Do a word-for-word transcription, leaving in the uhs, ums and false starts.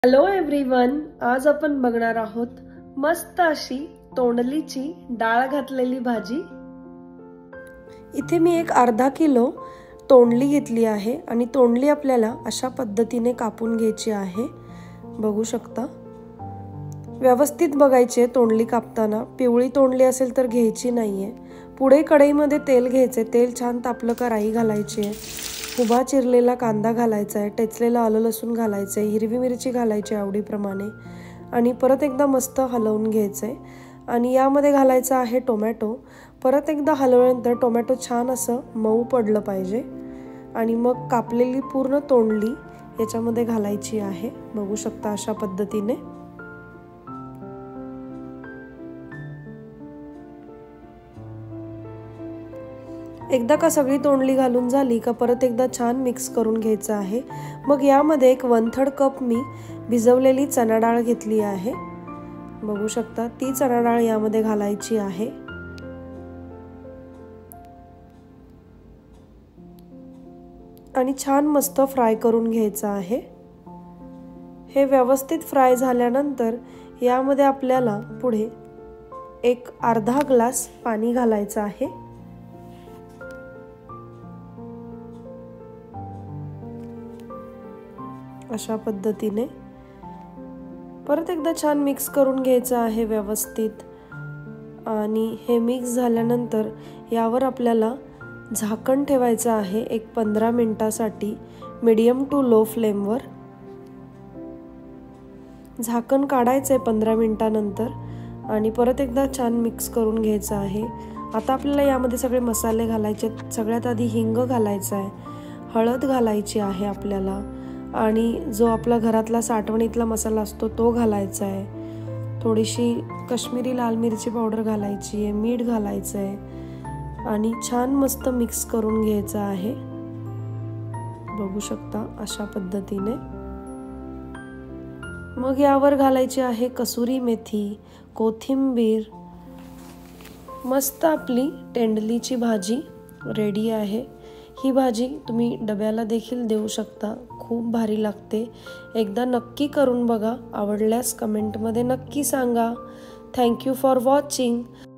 Hello everyone, आज आपण बघणार आहोत मस्त अशी तोंडलीची डाळ घातलेली भाजी। इथे मी एक अर्धा किलो तोंडली घेतली आहे आणि तोंडली आपल्याला अशा पद्धतीने कापून घ्यायची आहे। बघू शकता, व्यवस्थित बघायचे तोंडली कापताना, पिवळी तोंडली असेल तर घ्यायची नाहीये। पुढे कढईमध्ये तेल घ्यायचे, तेल छान तापलं का राई घालायची आहे, उभा चिरलेला कांदा घालायचा आहे, टेचलेलं आलं लसूण घालायचं आहे, हिरवी मिरची घालायची आवडीप्रमाणे आणि परत एकदा मस्त हलवून घ्यायचं आहे। आणि यामध्ये घालायचं आहे टोमॅटो। परत एकदा हलवल्यानंतर टोमॅटो छान असं मऊ पडलं पाहिजे आणि मग कापलेली पूर्ण तोंडली याच्यामध्ये घालायची आहे। बघू शकता अशा पद्धतीने। एकदा का सगळी तोंडली घालून झाली का परत एकदा छान मिक्स करून घ्यायचं आहे। मग यामध्ये एक वन थर्ड कप मी भिजवलेली चणा डाळ घेतली आहे। बघू शकता, ती चणा डाळ यामध्ये घालायची आहे आणि छान मस्त फ्राय करून घ्यायचं आहे। हे व्यवस्थित फ्राय झाल्यानंतर यामध्ये आपल्याला पुढे एक अर्धा ग्लास पाणी घालायचं आहे। अशा पद्धतीने परत एकदा छान मिक्स करून घ्यायचं आहे व्यवस्थित। आणि हे मिक्स झाल्यानंतर यावर आपल्याला झाकण ठेवायचं आहे एक पंधरा मिनिटासाठी मीडियम टू लो फ्लेमवर। झाकण काढायचं आहे पंधरा मिनिटानंतर आणि परत एकदा छान मिक्स करून घ्यायचं आहे। आता आपल्याला यामध्ये सगळे मसाले घालायचे। सगळ्यात आधी हिंग घालायचं आहे, हळद घालायची आहे आपल्याला आणि जो आपला घरातला साठवणीतला मसाला असतो तो घालायचा आहे। थोडीशी काश्मीरी लाल मिरची पावडर घालायची आहे, मीठ घालायचं आहे आणि छान मस्त मिक्स करून घ्यायचं आहे। बघू शकता अशा पद्धतीने। मग यावर घालायची आहे कसुरी मेथी, कोथिंबीर। मस्त आपली तोंडलीची भाजी रेडी आहे। ही भाजी तुम्ही डब्याला देखील देऊ शकता, खूप भारी लागते। एकदा नक्की करून बघा, आवडल्यास कमेंटमध्ये नक्की सांगा। Thank you for watching.